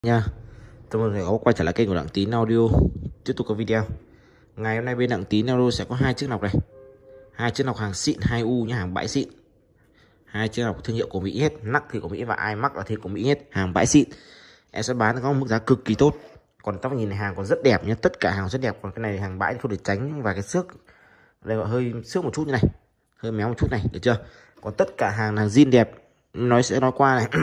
Nha, tôi mừng có quay trở lại kênh của Đặng Tín Audio. Tiếp tục có video. Ngày hôm nay bên Đặng Tín Audio sẽ có hai chiếc lọc này, hai chiếc lọc hàng xịn 2U nhá, hàng bãi xịn. Hai chiếc lọc thương hiệu của Mỹ hết, nắc thì của Mỹ và ai mắc là thì của Mỹ hết, hàng bãi xịn. Em sẽ bán có mức giá cực kỳ tốt. Còn tóc nhìn này hàng còn rất đẹp nhá, tất cả hàng rất đẹp. Còn cái này hàng bãi thì không để tránh và cái xước đây gọi hơi xước một chút như này, hơi méo một chút này, được chưa? Còn tất cả hàng là zin đẹp. Nói qua này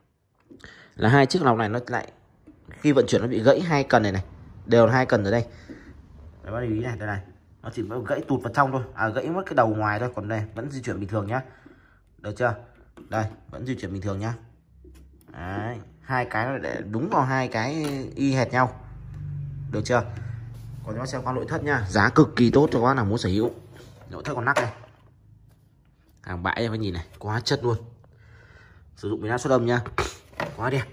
là hai chiếc lọc này nó lại khi vận chuyển nó bị gãy hai cần này đều là hai cần ở đây. Đấy, bác lưu ý này, đây này, nó chỉ gãy tụt vào trong thôi, gãy mất cái đầu ngoài thôi, còn đây vẫn di chuyển bình thường nhá, được chưa? Đây vẫn di chuyển bình thường nhá. Đấy, hai cái nó để đúng vào hai cái y hệt nhau, được chưa? Còn nó xem qua nội thất nhá, giá cực kỳ tốt cho các bác nào muốn sở hữu. Nội thất còn nắp này, hàng bãi em phải nhìn này, quá chất luôn, sử dụng biến áp suất âm nhá, quá đẹp,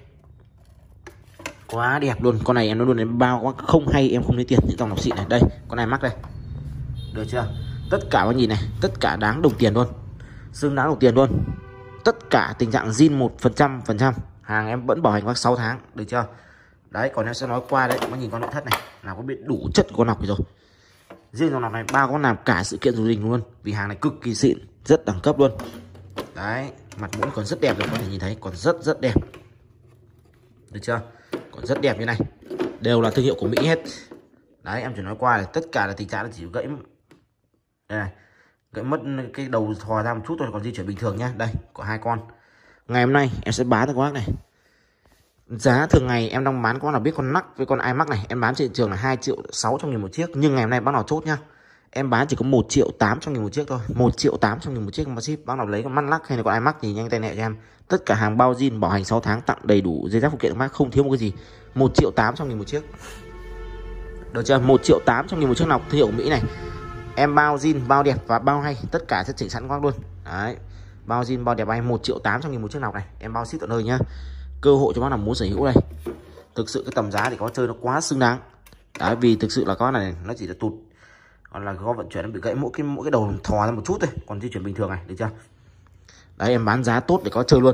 quá đẹp luôn. Con này em nó luôn đến bao không hay em không lấy tiền những dòng lọc xịn này. Đây con này mắc đây, được chưa? Tất cả các nhìn này, tất cả đáng đồng tiền luôn, xứng đáng đồng tiền luôn. Tất cả tình trạng zin 100%, hàng em vẫn bảo hành qua 6 tháng, được chưa? Đấy, còn em sẽ nói qua đấy, có nhìn con nội thất này là có biết đủ chất của con lọc rồi. Riêng dòng lọc này bao con làm cả sự kiện gia đình luôn, vì hàng này cực kỳ xịn, rất đẳng cấp luôn. Đấy, mặt mũi còn rất đẹp rồi, có thể nhìn thấy còn rất đẹp, được chưa? Còn rất đẹp như này, đều là thương hiệu của Mỹ hết. Đấy, em chỉ nói qua là tất cả là tình trạng là chỉ gãy đây này, gãy mất cái đầu thò ra một chút thôi, còn di chuyển bình thường nhá. Đây có hai con. Ngày hôm nay em sẽ bán cho các bác này, giá thường ngày em đang bán con nào biết con nắc với con ai mắc này em bán trên thị trường là 2.600.000 một chiếc, nhưng ngày hôm nay bác nào chốt nhá, em bán chỉ có 1.800.000 một chiếc thôi, 1.800.000 một chiếc mà ship. Bác nào lấy con mắt lắc hay là con ai mắc thì nhanh tay nhẹ cho em. Tất cả hàng bao zin bảo hành 6 tháng, tặng đầy đủ dây dép phụ kiện bác, không thiếu một cái gì. 1.800.000 một chiếc, được chưa? 1.800.000 một chiếc lọc thương hiệu Mỹ này, em bao zin bao đẹp và bao hay, tất cả sẽ chỉnh sẵn các luôn. Đấy, bao zin bao đẹp hay, 1.800.000 một chiếc lọc này, em bao ship tận nơi nhá. Cơ hội cho bác nào muốn sở hữu đây, thực sự cái tầm giá thì có chơi nó quá xứng đáng. Đấy, vì thực sự là con này nó chỉ là tụt, còn là kho vận chuyển nó bị gãy mỗi cái đầu thò ra một chút thôi, còn di chuyển bình thường này, được chưa? Đấy, em bán giá tốt để có chơi luôn.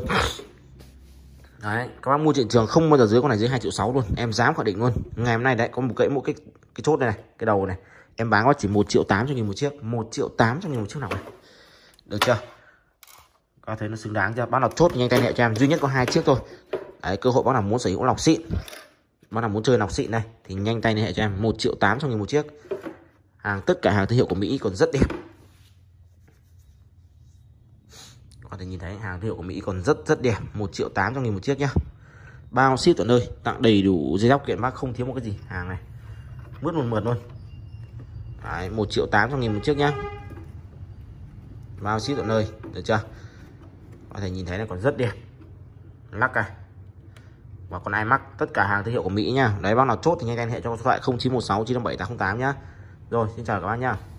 Đấy, các bác mua trên thị trường không bao giờ dưới con này dưới 2.600.000 luôn, em dám khẳng định luôn. Ngày hôm nay đấy có một gãy mỗi cái chốt này, cái đầu này em bán có chỉ 1.800.000 một chiếc, 1.800.000 một chiếc nào này, được chưa? Có thấy nó xứng đáng chưa? Bác nào chốt nhanh tay nhẹ cho em, duy nhất có hai chiếc thôi. Đấy, cơ hội bác nào muốn sở hữu lọc xịn, bác nào muốn chơi lọc xịn này thì nhanh tay liên hệ cho em, 1.800.000 một chiếc. Hàng tất cả hàng thương hiệu của Mỹ còn rất đẹp, có thể nhìn thấy hàng thương hiệu của Mỹ còn rất đẹp. 1.800.000 một chiếc nhá, bao ship tận nơi, tặng đầy đủ dây dép kiện bác, không thiếu một cái gì. Hàng này mướt mượt luôn. Đấy, 1.800.000 một chiếc nhá, bao ship tận nơi, được chưa? Có thể nhìn thấy này còn rất đẹp, lắc này và còn ai mắc, tất cả hàng thương hiệu của Mỹ nhá. Đấy, bác nào chốt thì nhanh tay liên hệ cho số điện thoại 0916 957 808 nhá. Rồi, xin chào các bác nhá.